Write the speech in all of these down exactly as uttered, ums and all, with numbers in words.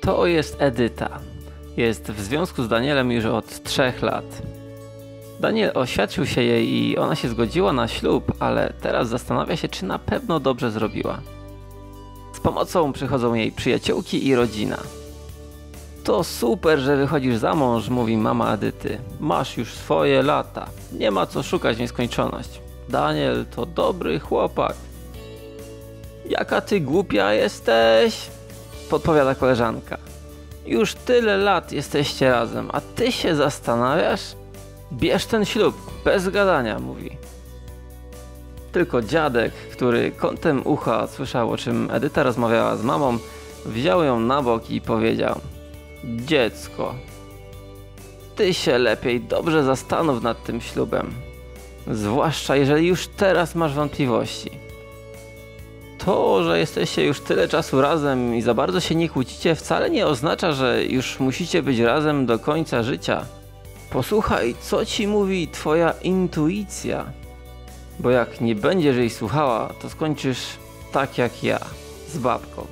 To jest Edyta. Jest w związku z Danielem już od trzech lat. Daniel oświadczył się jej i ona się zgodziła na ślub, ale teraz zastanawia się, czy na pewno dobrze zrobiła. Z pomocą przychodzą jej przyjaciółki i rodzina. To super, że wychodzisz za mąż, mówi mama Edyty. Masz już swoje lata. Nie ma co szukać w nieskończoność. Daniel to dobry chłopak. Jaka ty głupia jesteś? Podpowiada koleżanka. Już tyle lat jesteście razem, a ty się zastanawiasz? Bierz ten ślub, bez gadania, mówi. Tylko dziadek, który kątem ucha słyszał, o czym Edyta rozmawiała z mamą, wziął ją na bok i powiedział: dziecko, ty się lepiej dobrze zastanów nad tym ślubem. Zwłaszcza jeżeli już teraz masz wątpliwości. To, że jesteście już tyle czasu razem i za bardzo się nie kłócicie, wcale nie oznacza, że już musicie być razem do końca życia. Posłuchaj, co ci mówi twoja intuicja. Bo jak nie będziesz jej słuchała, to skończysz tak jak ja, z babką.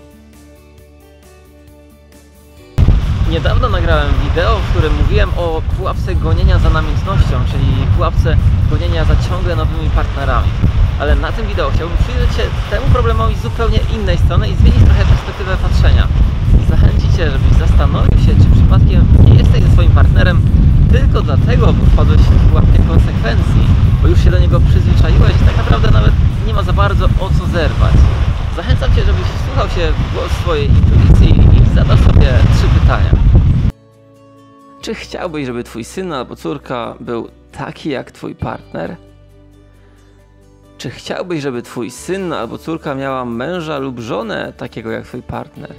Niedawno nagrałem wideo, w którym mówiłem o pułapce gonienia za namiętnością, czyli pułapce gonienia za ciągle nowymi partnerami. Ale na tym wideo chciałbym przyjrzeć się temu problemowi z zupełnie innej strony i zmienić trochę perspektywę patrzenia. Zachęcić cię, żebyś zastanowił się, czy przypadkiem nie jesteś ze swoim partnerem tylko dlatego, bo wpadłeś w pułapkę konsekwencji, bo już się do niego przyzwyczaiłeś i tak naprawdę nawet nie ma za bardzo o co zerwać. Zachęcam cię, żebyś wsłuchał się w głos swojej intuicji i zadał sobie trzy pytania. Czy chciałbyś, żeby twój syn albo córka był taki jak twój partner? Czy chciałbyś, żeby twój syn albo córka miała męża lub żonę takiego jak twój partner?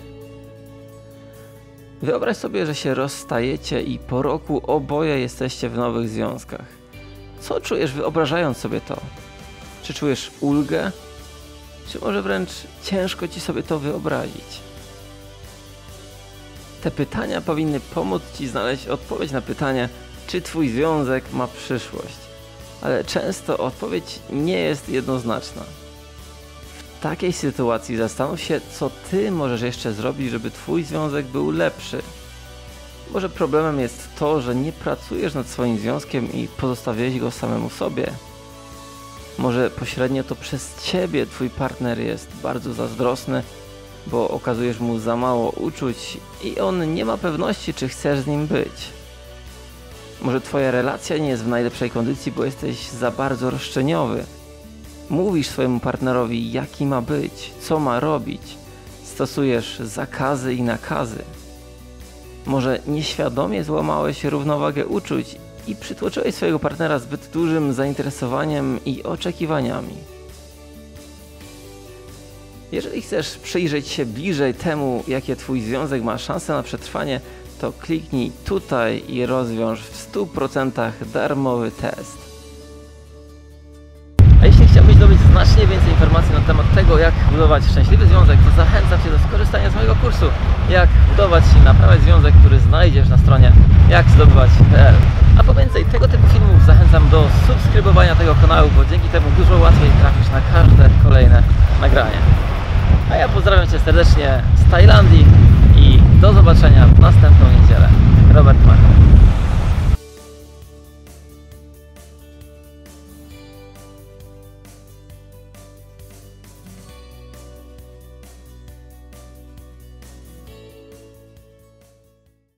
Wyobraź sobie, że się rozstajecie i po roku oboje jesteście w nowych związkach. Co czujesz, wyobrażając sobie to? Czy czujesz ulgę? Czy może wręcz ciężko ci sobie to wyobrazić? Te pytania powinny pomóc ci znaleźć odpowiedź na pytanie, czy twój związek ma przyszłość. Ale często odpowiedź nie jest jednoznaczna. W takiej sytuacji zastanów się, co ty możesz jeszcze zrobić, żeby twój związek był lepszy. Może problemem jest to, że nie pracujesz nad swoim związkiem i pozostawiłeś go samemu sobie. Może pośrednio to przez ciebie twój partner jest bardzo zazdrosny, bo okazujesz mu za mało uczuć i on nie ma pewności, czy chcesz z nim być. Może twoja relacja nie jest w najlepszej kondycji, bo jesteś za bardzo roszczeniowy. Mówisz swojemu partnerowi, jaki ma być, co ma robić. Stosujesz zakazy i nakazy. Może nieświadomie złamałeś równowagę uczuć i przytłoczyłeś swojego partnera zbyt dużym zainteresowaniem i oczekiwaniami. Jeżeli chcesz przyjrzeć się bliżej temu, jakie twój związek ma szanse na przetrwanie, to kliknij tutaj i rozwiąż w stu procentach darmowy test. A jeśli chciałbyś zdobyć znacznie więcej informacji na temat tego, jak budować szczęśliwy związek, to zachęcam cię do skorzystania z mojego kursu Jak budować i naprawiać związek, który znajdziesz na stronie jak zdobywać kropka p l. A po więcej tego typu filmów zachęcam do subskrybowania tego kanału, bo dzięki temu dużo łatwiej trafisz na każde kolejne nagranie. A ja pozdrawiam cię serdecznie z Tajlandii i do zobaczenia w następną niedzielę. Robert Machor.